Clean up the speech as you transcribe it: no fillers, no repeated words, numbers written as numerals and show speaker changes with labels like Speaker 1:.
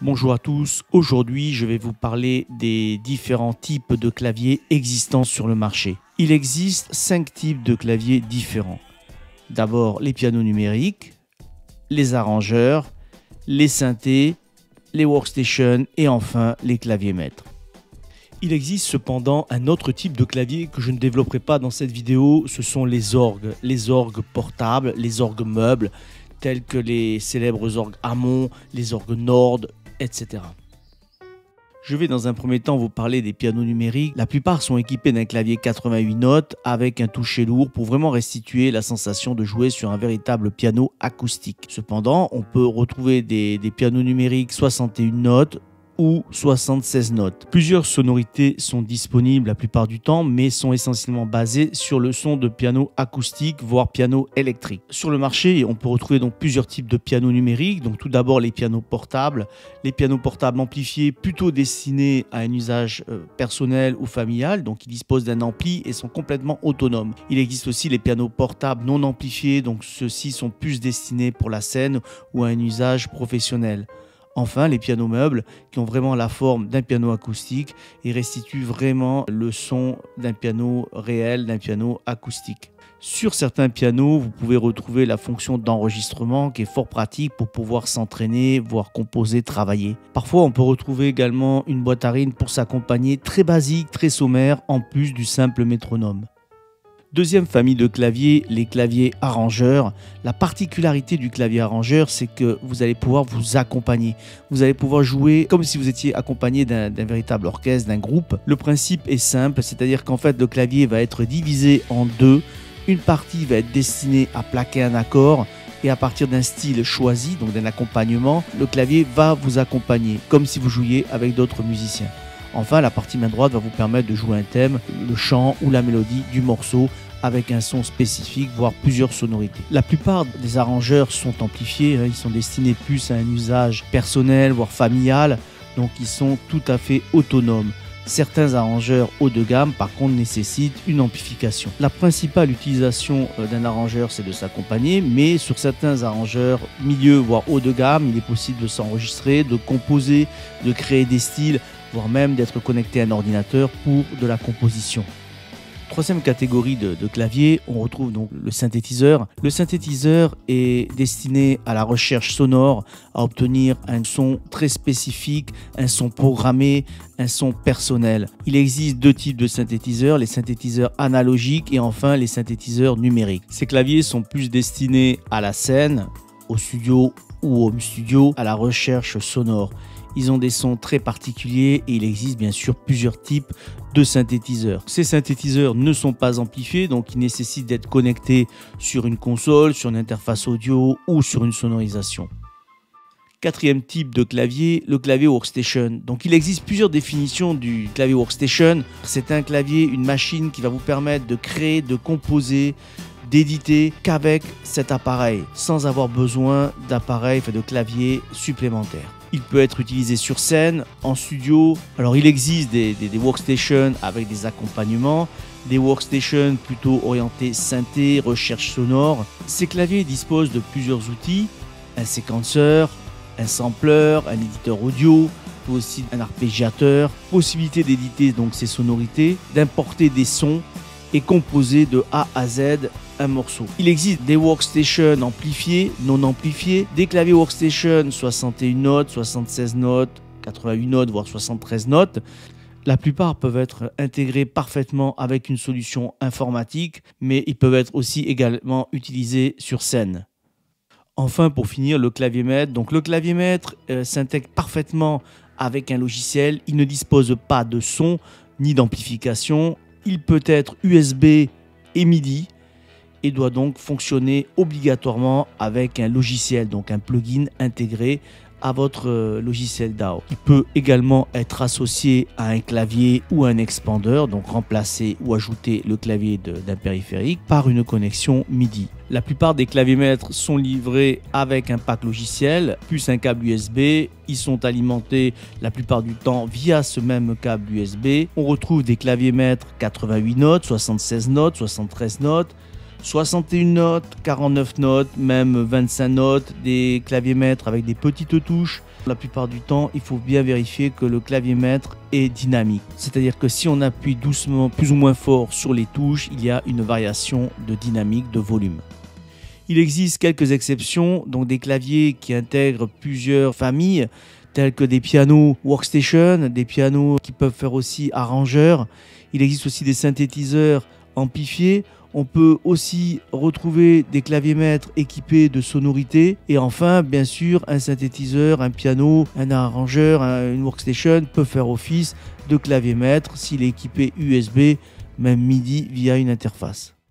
Speaker 1: Bonjour à tous, aujourd'hui je vais vous parler des différents types de claviers existants sur le marché. Il existe 5 types de claviers différents. D'abord les pianos numériques, les arrangeurs, les synthés, les workstations et enfin les claviers maîtres. Il existe cependant un autre type de clavier que je ne développerai pas dans cette vidéo, ce sont les orgues portables, les orgues meubles, tels que les célèbres orgues Hammond, les orgues Nord, etc. Je vais dans un premier temps vous parler des pianos numériques. La plupart sont équipés d'un clavier 88 notes avec un toucher lourd pour vraiment restituer la sensation de jouer sur un véritable piano acoustique. Cependant, on peut retrouver des pianos numériques 61 notes ou 76 notes. Plusieurs sonorités sont disponibles la plupart du temps, mais sont essentiellement basées sur le son de piano acoustique, voire piano électrique. Sur le marché, on peut retrouver donc plusieurs types de pianos numériques. Donc tout d'abord les pianos portables amplifiés plutôt destinés à un usage personnel ou familial, donc ils disposent d'un ampli et sont complètement autonomes. Il existe aussi les pianos portables non amplifiés, donc ceux-ci sont plus destinés pour la scène ou à un usage professionnel. Enfin, les pianos meubles qui ont vraiment la forme d'un piano acoustique et restituent vraiment le son d'un piano réel, d'un piano acoustique. Sur certains pianos, vous pouvez retrouver la fonction d'enregistrement qui est fort pratique pour pouvoir s'entraîner, voire composer, travailler. Parfois, on peut retrouver également une boîte à rythme pour s'accompagner, très basique, très sommaire, en plus du simple métronome. Deuxième famille de claviers, les claviers arrangeurs. La particularité du clavier arrangeur, c'est que vous allez pouvoir vous accompagner. Vous allez pouvoir jouer comme si vous étiez accompagné d'un véritable orchestre, d'un groupe. Le principe est simple, c'est-à-dire qu'en fait le clavier va être divisé en deux. Une partie va être destinée à plaquer un accord et à partir d'un style choisi, donc d'un accompagnement, le clavier va vous accompagner comme si vous jouiez avec d'autres musiciens. Enfin, la partie main droite va vous permettre de jouer un thème, le chant ou la mélodie du morceau avec un son spécifique, voire plusieurs sonorités. La plupart des arrangeurs sont amplifiés, ils sont destinés plus à un usage personnel, voire familial, donc ils sont tout à fait autonomes. Certains arrangeurs haut de gamme, par contre, nécessitent une amplification. La principale utilisation d'un arrangeur, c'est de s'accompagner, mais sur certains arrangeurs milieu, voire haut de gamme, il est possible de s'enregistrer, de composer, de créer des styles, voire même d'être connecté à un ordinateur pour de la composition. Troisième catégorie de clavier, on retrouve donc le synthétiseur. Le synthétiseur est destiné à la recherche sonore, à obtenir un son très spécifique, un son programmé, un son personnel. Il existe deux types de synthétiseurs, les synthétiseurs analogiques et enfin les synthétiseurs numériques. Ces claviers sont plus destinés à la scène, au studio ou au home studio, à la recherche sonore. Ils ont des sons très particuliers et il existe bien sûr plusieurs types de synthétiseurs. Ces synthétiseurs ne sont pas amplifiés, donc ils nécessitent d'être connectés sur une console, sur une interface audio ou sur une sonorisation. Quatrième type de clavier, le clavier workstation. Donc il existe plusieurs définitions du clavier workstation. C'est un clavier, une machine qui va vous permettre de créer, de composer, d'éditer qu'avec cet appareil, sans avoir besoin d'appareil, de clavier supplémentaire. Il peut être utilisé sur scène, en studio. Alors il existe des workstations avec des accompagnements, des workstations plutôt orientées synthé, recherche sonore. Ces claviers disposent de plusieurs outils, un séquenceur, un sampler, un éditeur audio, aussi un arpégiateur, possibilité d'éditer donc ces sonorités, d'importer des sons et composer de A à Z un morceau. Il existe des workstations amplifiés, non amplifiés, des claviers workstation 61 notes, 76 notes, 88 notes, voire 73 notes. La plupart peuvent être intégrés parfaitement avec une solution informatique, mais ils peuvent être aussi également utilisés sur scène. Enfin, pour finir, le clavier maître. Donc, le clavier maître s'intègre parfaitement avec un logiciel. Il ne dispose pas de son ni d'amplification. Il peut être USB et MIDI et doit donc fonctionner obligatoirement avec un logiciel, donc un plugin intégré à votre logiciel DAW. Il peut également être associé à un clavier ou un expander, donc remplacer ou ajouter le clavier d'un périphérique par une connexion MIDI. La plupart des claviers maîtres sont livrés avec un pack logiciel plus un câble USB. Ils sont alimentés la plupart du temps via ce même câble USB. On retrouve des claviers maîtres 88 notes, 76 notes, 73 notes, 61 notes, 49 notes, même 25 notes, des claviers maîtres avec des petites touches. La plupart du temps, il faut bien vérifier que le clavier maître est dynamique. C'est-à-dire que si on appuie doucement, plus ou moins fort sur les touches, il y a une variation de dynamique, de volume. Il existe quelques exceptions, donc des claviers qui intègrent plusieurs familles, tels que des pianos workstation, des pianos qui peuvent faire aussi arrangeurs. Il existe aussi des synthétiseurs amplifiés. On peut aussi retrouver des claviers maîtres équipés de sonorités. Et enfin, bien sûr, un synthétiseur, un piano, un arrangeur, une workstation peut faire office de clavier maître s'il est équipé USB, même MIDI via une interface.